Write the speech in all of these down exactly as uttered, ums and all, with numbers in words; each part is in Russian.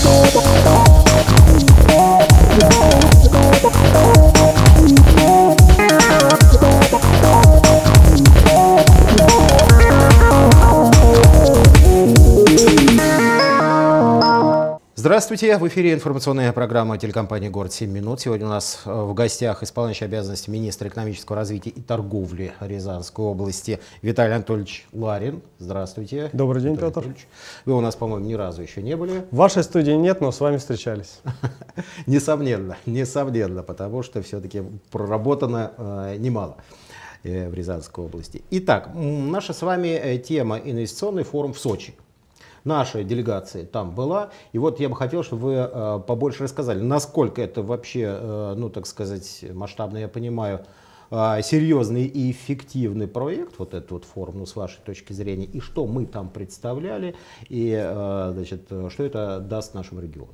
Здравствуйте! В эфире информационная программа телекомпании «Город семь минут». Сегодня у нас в гостях исполняющий обязанности министра экономического развития и торговли Рязанской области Виталий Анатольевич Ларин. Здравствуйте. Добрый день, Виталий Петр. Анатольевич. Вы у нас, по-моему, ни разу еще не были. В вашей студии нет, но с вами встречались. Несомненно, несомненно, потому что все-таки проработано э, немало э, в Рязанской области. Итак, наша с вами тема «Инвестиционный форум в Сочи». Наша делегация там была, и вот я бы хотел, чтобы вы э, побольше рассказали, насколько это вообще, э, ну так сказать, масштабно, я понимаю, э, серьезный и эффективный проект, вот этот вот форум, ну, с вашей точки зрения, и что мы там представляли, и э, значит, что это даст нашему региону.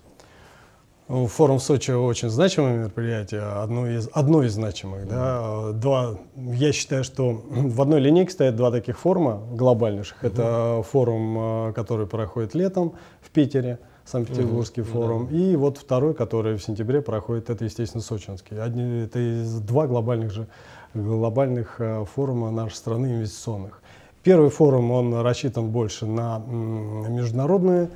Форум в Сочи очень значимое мероприятие, одно из, одно из значимых. Mm-hmm. Да. Два, я считаю, что в одной линейке стоят два таких форума глобальнейших. Mm-hmm. Это форум, который проходит летом в Питере, Санкт-Петербургский mm-hmm. форум, mm-hmm. и вот второй, который в сентябре проходит, это, естественно, сочинский. Одни, это из два глобальных, же, глобальных форума нашей страны инвестиционных. Первый форум, он рассчитан больше на международные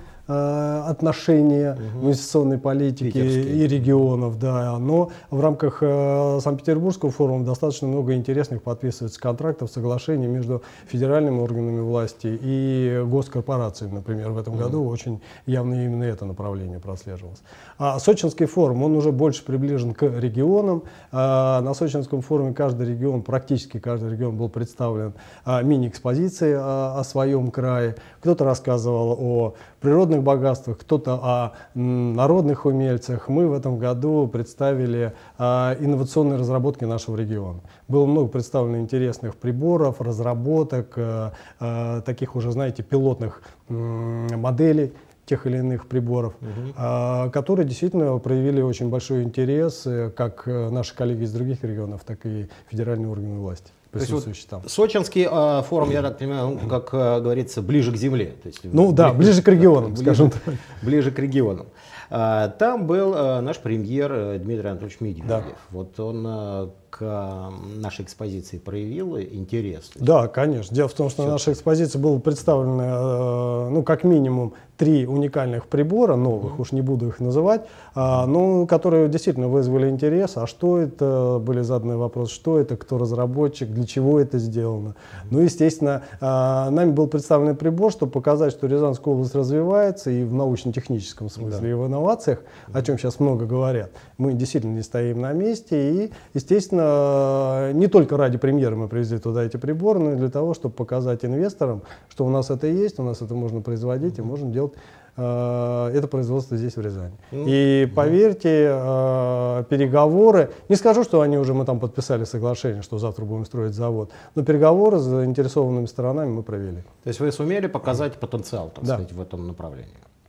отношения угу. инвестиционной политики Питерский. И регионов, да, но в рамках э, Санкт-Петербургского форума достаточно много интересных подписывается контрактов, соглашений между федеральными органами власти и госкорпорациями, например, в этом угу. году очень явно именно это направление прослеживалось. А Сочинский форум, он уже больше приближен к регионам. А на Сочинском форуме каждый регион, практически каждый регион был представлен а, мини-экспозицией а, о своем крае. Кто-то рассказывал о природных богатствах, кто-то о народных умельцах. Мы в этом году представили а, инновационные разработки нашего региона. Было много представлено интересных приборов, разработок, а, а, таких уже, знаете, пилотных м, моделей тех или иных приборов, угу. а, которые действительно проявили очень большой интерес, как наши коллеги из других регионов, так и федеральные органы власти. То есть вот Сочинский э, форум, я так понимаю, ну, как э, говорится, ближе к земле. То есть, ну бли... да, ближе к регионам, скажем так. Ближе к регионам. А, там был а, наш премьер Дмитрий Анатольевич Медведев. Да. Вот он а, к нашей экспозиции проявил интерес. Да, конечно. Дело в том, что Все. наша экспозиция была представлена, ну, как минимум, три уникальных прибора, новых, mm-hmm. уж не буду их называть, а, ну, которые действительно вызвали интерес. А что это? Были заданы вопросы, что это, кто разработчик, для чего это сделано. Mm-hmm. Ну, естественно, а, нами был представлен прибор, чтобы показать, что Рязанская область развивается и в научно-техническом смысле, да. и в инновациях, mm-hmm. о чем сейчас много говорят. Мы действительно не стоим на месте и, естественно, не только ради премьеры мы привезли туда эти приборы, но и для того, чтобы показать инвесторам, что у нас это есть, у нас это можно производить, и можем делать э, это производство здесь, в Рязани. Mm-hmm. И поверьте, э, переговоры, не скажу, что они уже, мы там подписали соглашение, что завтра будем строить завод, но переговоры с заинтересованными сторонами мы провели. То есть вы сумели показать потенциал, так да. сказать, в этом направлении?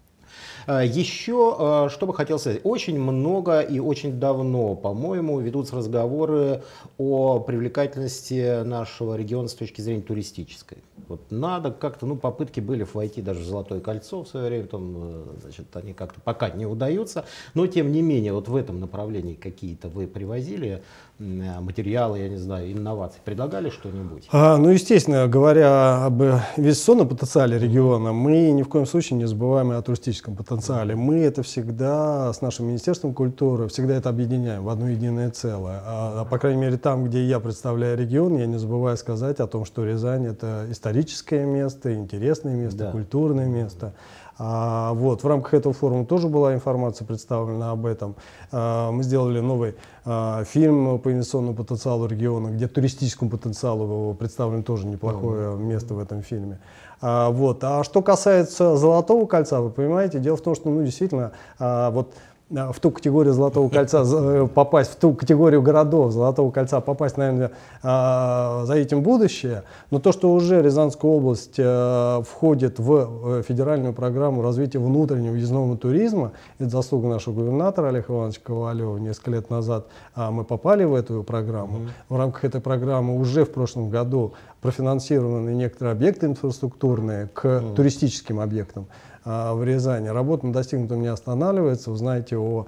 Еще, что бы хотел сказать, очень много и очень давно, по-моему, ведутся разговоры о привлекательности нашего региона с точки зрения туристической. Вот надо как-то, ну, попытки были войти даже в Золотое кольцо в свое время, там, значит, они как-то пока не удаются, но тем не менее, вот в этом направлении какие-то вы привозили материалы, я не знаю, инновации, предлагали что-нибудь? А, ну, естественно, говоря об инвестиционном потенциале региона, мы ни в коем случае не забываем и о туристическом потенциале. Мы это всегда с нашим Министерством культуры, всегда это объединяем в одно единое целое. А, а, по крайней мере, там, где я представляю регион, я не забываю сказать о том, что Рязань — это историческое место, интересное место, да. культурное место. А, вот, в рамках этого форума тоже была информация представлена об этом. А, мы сделали новый а, фильм по инвестиционному потенциалу региона, где туристическому потенциалу представлено тоже неплохое mm-hmm. место в этом фильме. А, вот. А что касается Золотого кольца, вы понимаете, дело в том, что, ну, действительно, а, вот в ту категорию Золотого кольца попасть, в ту категорию городов Золотого кольца попасть, наверное, за этим будущее. Но то, что уже Рязанская область входит в федеральную программу развития внутреннего въездного туризма, это заслуга нашего губернатора Олега Ивановича Ковалева. Несколько лет назад мы попали в эту программу. Mm-hmm. В рамках этой программы уже в прошлом году профинансированы некоторые объекты инфраструктурные к mm-hmm. туристическим объектам. в Рязани. Работа над достигнутым не останавливается. Вы знаете о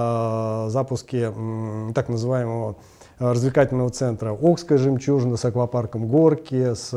запуске так называемого развлекательного центра «Окская жемчужина» с аквапарком «Горки», с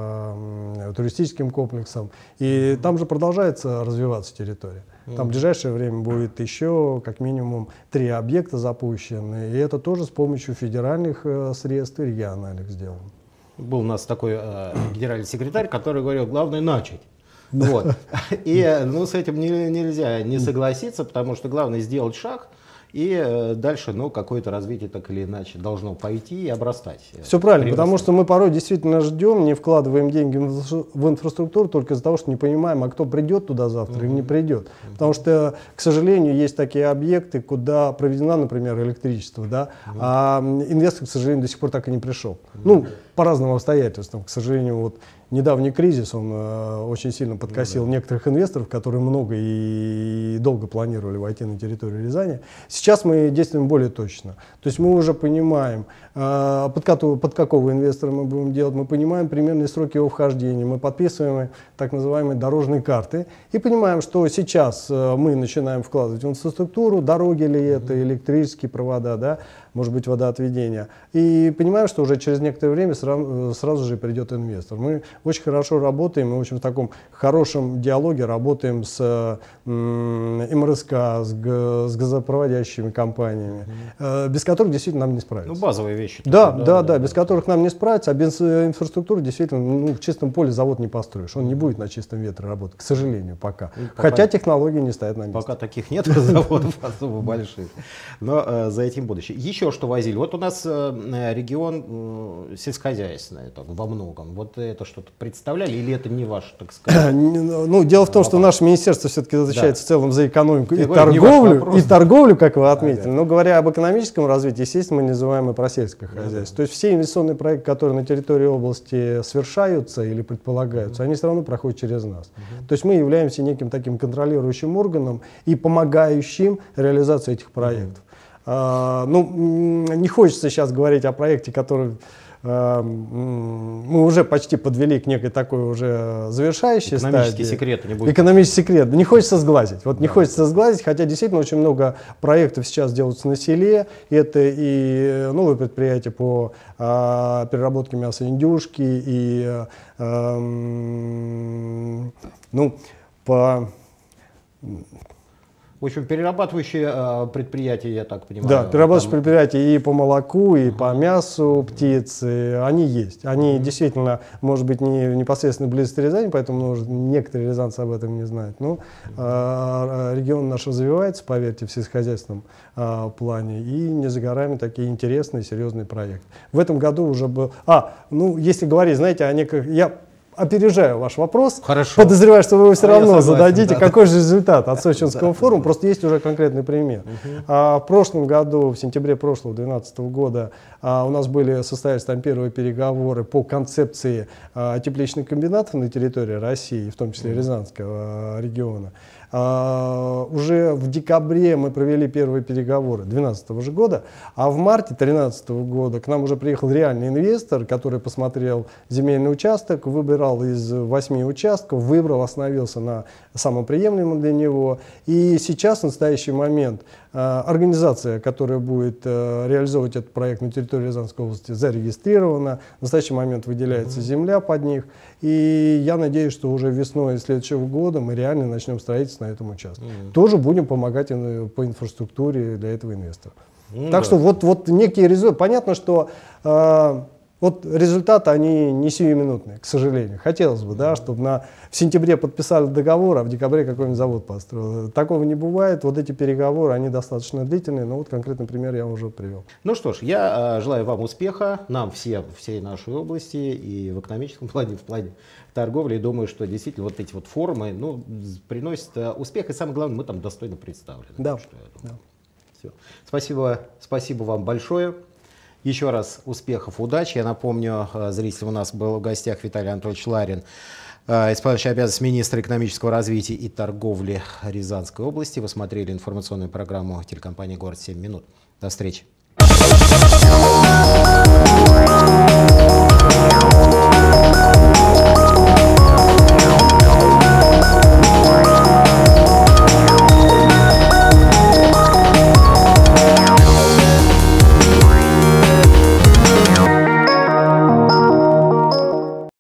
э, туристическим комплексом. И там же продолжается развиваться территория. Там в ближайшее время будет еще как минимум три объекта запущены. И это тоже с помощью федеральных э, средств и региональных сделано. Был у нас такой э, генеральный секретарь, который говорил, главное начать. Вот. И ну, с этим не, нельзя не согласиться, потому что главное сделать шаг. И э, дальше, ну, какое-то развитие так или иначе должно пойти и обрастать. Все правильно, потому что мы порой действительно ждем, не вкладываем деньги в инфраструктуру только из-за того, что не понимаем, а кто придет туда завтра или не придет. Потому что, к сожалению, есть такие объекты, куда проведено, например, электричество, да, а инвестор, к сожалению, до сих пор так и не пришел. Ну, по разным обстоятельствам. К сожалению, вот недавний кризис, он э, очень сильно подкосил ну, да. некоторых инвесторов, которые много и, и долго планировали войти на территорию Рязани. Сейчас мы действуем более точно. То есть мы уже понимаем, э, под, какого, под какого инвестора мы будем делать, мы понимаем примерные сроки его вхождения, мы подписываем так называемые дорожные карты и понимаем, что сейчас э, мы начинаем вкладывать в инфраструктуру, дороги ли это, электрические провода, да, может быть, водоотведения. И понимаем, что уже через некоторое время сразу, сразу же придет инвестор. Мы очень хорошо работаем, мы очень в таком хорошем диалоге работаем с эм эр эс ка, с, с газопроводящими компаниями, mm-hmm. э, без которых действительно нам не справиться. Ну, базовые вещи. Да, да, да, да, без которых нам не справиться, а без инфраструктуры действительно ну, в чистом поле завод не построишь. Он не будет на чистом ветре работать, к сожалению, пока. Ну, пока Хотя технологии не стоят на месте. Пока таких нет заводов особо больших, но э, за этим будущее. Еще что возили. Вот у нас э, регион э, сельскохозяйственный так, во многом. Вот это что-то представляли или это не ваше, так сказать? Ну, дело в том, что наше министерство все-таки отвечает да. в целом за экономику и Я торговлю, говорю, и торговлю, как вы отметили. А, да. Но говоря об экономическом развитии, естественно, мы не называем и про сельское хозяйство. Да. То есть все инвестиционные проекты, которые на территории области совершаются или предполагаются, mm-hmm. они все равно проходят через нас. Mm-hmm. То есть мы являемся неким таким контролирующим органом и помогающим реализации этих проектов. Mm-hmm. а, ну, не хочется сейчас говорить о проекте, который мы уже почти подвели к некой такой уже завершающей Экономический стадии. секрет не будет. Экономический секрет. Не хочется сглазить. Вот да. не хочется сглазить, хотя действительно очень много проектов сейчас делаются на селе. Это и новые предприятия по а, переработке мяса индюшки, и а, ну, по... В общем, перерабатывающие э, предприятия, я так понимаю. Да, перерабатывающие там... предприятия и по молоку, и uh-huh. по мясу птицы, они есть. Они uh-huh. действительно, может быть, не непосредственно близко к Рязани, поэтому может, некоторые рязанцы об этом не знают. Но uh-huh. э, регион наш развивается, поверьте, в сельскохозяйственном э, плане. И не за горами такие интересные, серьезные проекты. В этом году уже был... А, ну, если говорить, знаете, о неких... Я опережаю ваш вопрос. Хорошо. Подозреваю, что вы его все а равно согласен, зададите. Да. Какой же результат от Сочинского форума? Просто есть уже конкретный пример. Uh-huh. а, в прошлом году, в сентябре прошлого, две тысячи двенадцатого года, а, у нас были состоялись там первые переговоры по концепции а, тепличных комбинатов на территории России, в том числе uh-huh. Рязанского а, региона. А, уже в декабре мы провели первые переговоры две тысячи двенадцатого же года, а в марте две тысячи тринадцатого года к нам уже приехал реальный инвестор, который посмотрел земельный участок, выбирал из восьми участков, выбрал, остановился на самом приемлемом для него. И сейчас, в настоящий момент, организация, которая будет реализовывать этот проект на территории Рязанской области, зарегистрирована. В настоящий момент выделяется земля под них. И я надеюсь, что уже весной следующего года мы реально начнем строительство на этом участке. Mm-hmm. Тоже будем помогать по инфраструктуре для этого инвестора. Mm-hmm. Так что вот, вот некие результаты. Понятно, что э, вот результаты, они не сиюминутные, к сожалению. Хотелось бы, да, чтобы на, в сентябре подписали договор, а в декабре какой-нибудь завод построил. Такого не бывает. Вот эти переговоры, они достаточно длительные, но вот конкретный пример я уже привел. Ну что ж, я э, желаю вам успеха, нам всем, всей нашей области, и в экономическом плане, в плане торговли. И думаю, что действительно вот эти вот форумы ну, приносят э, успех, и самое главное, мы там достойно представлены. Да. Что я Да. Все. Спасибо, спасибо вам большое. Еще раз успехов, удачи. Я напомню, зрителям, у нас был в гостях Виталий Анатольевич Ларин, исполняющий обязанности министра экономического развития и торговли Рязанской области. Вы смотрели информационную программу телекомпании «Город семь минут». До встречи.